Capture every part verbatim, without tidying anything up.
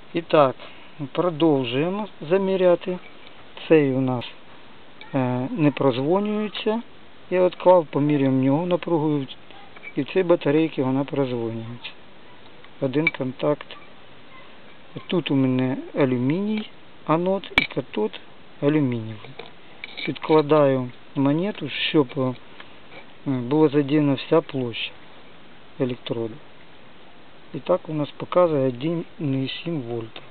І так, продовжуємо заміряти. Цей у нас е, не прозвонюється. Я відклав, поміряємо в нього напругу. І в цій батарейці вона прозвонюється. Один контакт. Тут у мене алюміній, анод і катод алюмінієвий. Підкладаю монету, щоб була задіяна вся площа електроду. І так у нас показує один і сім вольта.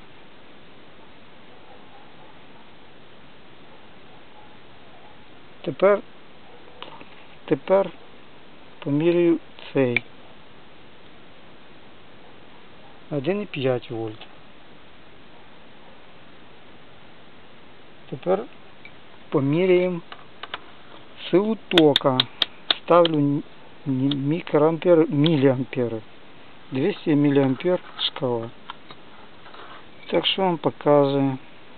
Тепер, тепер поміряю цей. один і п'ять вольт. Тепер поміряємо силу тока. Ставлю мікроампер, міліампери. двісті міліампер шкала. Так що вам показує.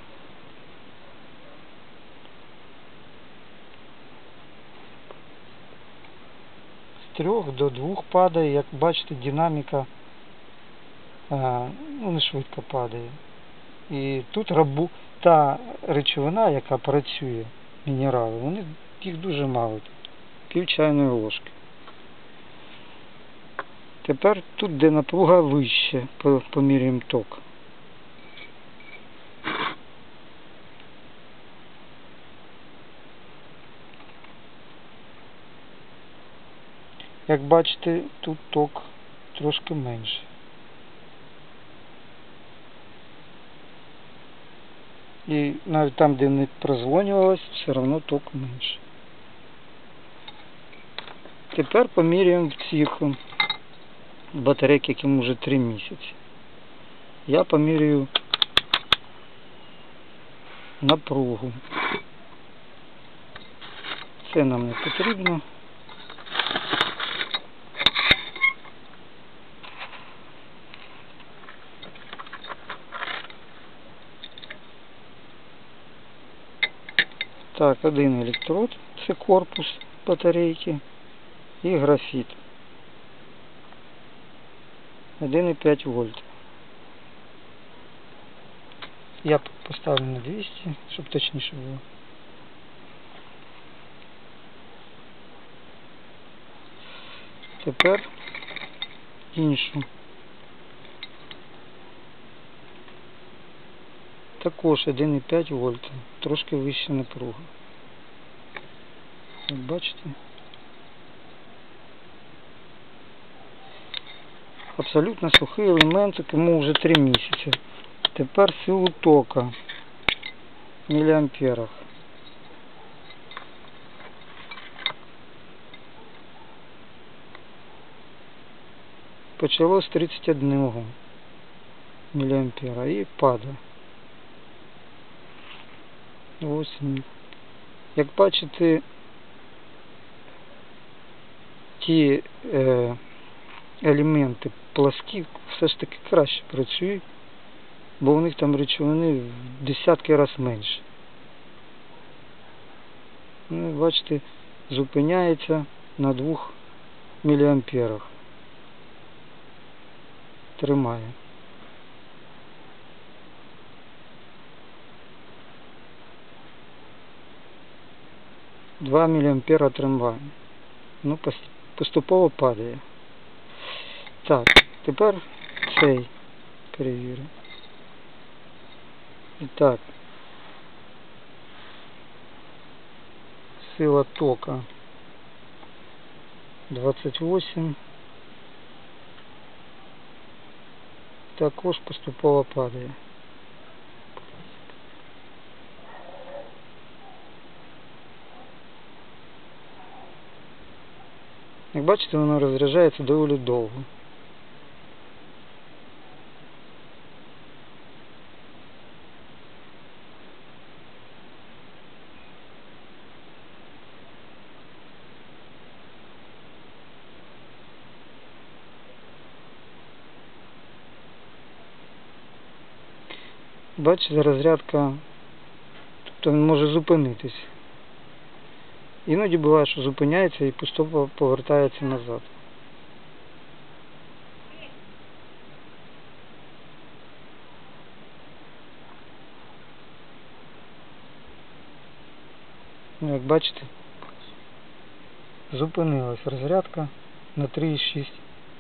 З трьох до двох падає, як бачите, динаміка а, ну, не швидко падає. І тут рабу, та речовина, яка працює, мінерали, вони, їх дуже мало. Пів чайної ложки. Тепер тут, де напруга вище, поміряємо ток. Як бачите, тут ток трошки менше. І навіть там, де не прозвонювалось, все одно ток менше. Тепер поміряємо в цих батарейок, яким вже три місяці. Я поміряю напругу. Це нам не потрібно. Так, один електрод, це корпус батарейки, і графіт. один і п'ять вольт. Я поставлю на двісті, щоб точніше було. Тепер іншу. Також один і п'ять вольт, трошки вища напруга. Як бачите? Абсолютно сухий елемент, якому вже три місяці. Тепер силу тока в міліамперах. Почало з тридцять один міліампера і падає. Ось. Як бачите, ті е, елементи пласкі все ж таки краще працюють, бо у них там речовини в десятки разів менше. Ну, бачите, зупиняється на двох міліамперах. Тримає. два міліампера тримає. Ну, поступово падає. Так, тепер цей перевірю. І так. Сила тока двадцять вісім. Також поступово падає. Як бачите, воно розряджається доволі довго. Бачите, розрядка, тобто він може зупинитись. Іноді буває, що зупиняється і поступово повертається назад. Ну, як бачите, зупинилась розрядка на три і шість.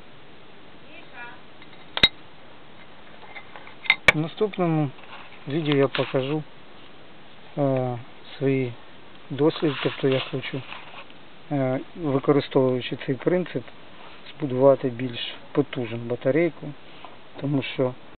В наступному відео я покажу е, свої досліди, тобто я хочу, е, використовуючи цей принцип, збудувати більш потужну батарейку, тому що